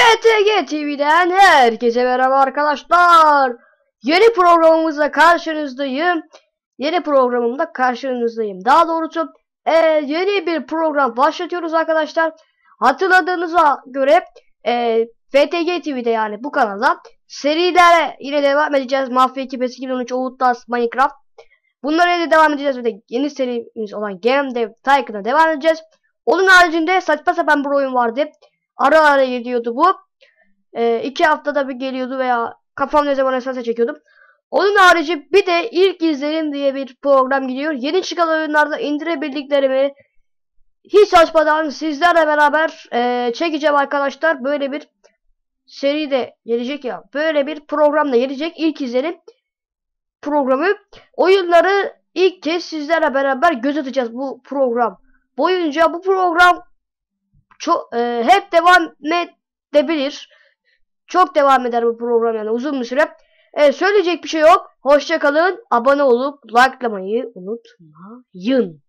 FTG TV'den herkese merhaba arkadaşlar. Yeni programımızla karşınızdayım. Daha doğrusu yeni bir program başlatıyoruz arkadaşlar. Hatırladığınıza göre FTG TV'de, yani bu kanalda serilere yine devam edeceğiz. Mafya 2, PES 2013, Outlast, Minecraft. Bunlara yine devam edeceğiz ve de yeni serimiz olan Game Dev Tycoon'a devam edeceğiz. Onun haricinde saçma sapan bir oyun vardı. Ara ara geliyordu bu. 2 haftada bir geliyordu veya kafam ne zaman eserse çekiyordum. Onun harici bir de ilk izlerim diye bir program gidiyor. Yeni çıkan oyunlarda indirebildiklerimi hiç açmadan sizlerle beraber çekeceğim arkadaşlar. Böyle bir seri de gelecek ya. Böyle bir program da gelecek. İlk izlerim programı. Oyunları ilk kez sizlerle beraber göz atacağız bu program boyunca. Bu program çok hep devam edebilir. Çok devam eder bu program, yani uzun bir süre. Söyleyecek bir şey yok. Hoşça kalın. Abone olup likelamayı unutmayın.